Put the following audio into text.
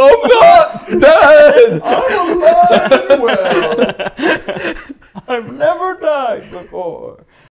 I'm not dead! I'm alive and well! I've never died before.